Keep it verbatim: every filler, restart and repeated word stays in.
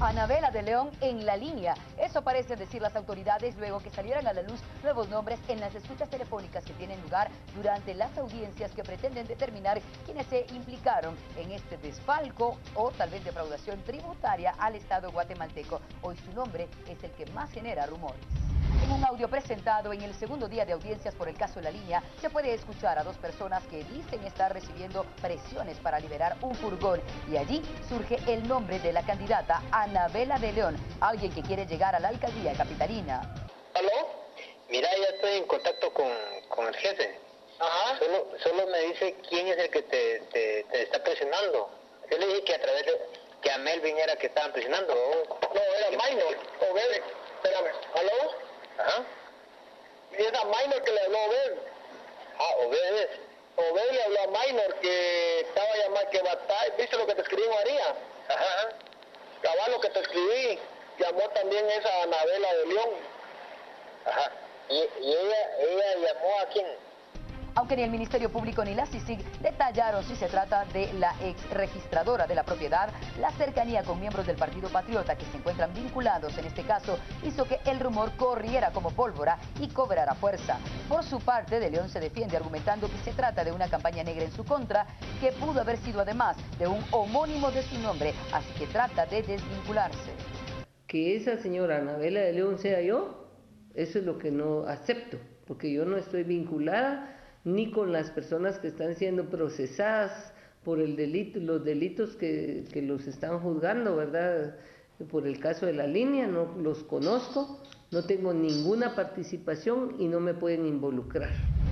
Anabela de León en la línea. Eso parece decir las autoridades luego que salieran a la luz nuevos nombres en las escuchas telefónicas que tienen lugar durante las audiencias que pretenden determinar quiénes se implicaron en este desfalco o tal vez defraudación tributaria al Estado guatemalteco. Hoy su nombre es el que más genera rumores. En un audio presentado en el segundo día de audiencias por el caso La Línea, se puede escuchar a dos personas que dicen estar recibiendo presiones para liberar un furgón. Y allí surge el nombre de la candidata Anabela de León, alguien que quiere llegar a la alcaldía capitalina. ¿Aló? Mira, ya estoy en contacto con, con el jefe. Ajá. Solo, solo me dice quién es el que te, te, te está presionando. Yo le dije que a través de... que a Melvin era que estaban presionando. No, era Minor. O Bebe. Espérame. ¿Aló? Ajá. Y es a Minor que le habló a Obed. Ah, Obed es. Obed le habló a Minor que estaba llamando, que batalla. ¿Viste lo que te escribí, María? Ajá. Cabal, lo que te escribí. Llamó también esa Anabela de León. Ajá. ¿Y, y ella, ella llamó a quién? Aunque ni el Ministerio Público ni la C I C I G detallaron si se trata de la ex registradora de la propiedad, la cercanía con miembros del Partido Patriota que se encuentran vinculados en este caso hizo que el rumor corriera como pólvora y cobrara fuerza. Por su parte, De León se defiende argumentando que se trata de una campaña negra en su contra, que pudo haber sido además de un homónimo de su nombre, así que trata de desvincularse. Que esa señora Anabela de León sea yo, eso es lo que no acepto, porque yo no estoy vinculada ni con las personas que están siendo procesadas por el delito, los delitos que, que los están juzgando, ¿verdad? Por el caso de La Línea, no los conozco, no tengo ninguna participación y no me pueden involucrar.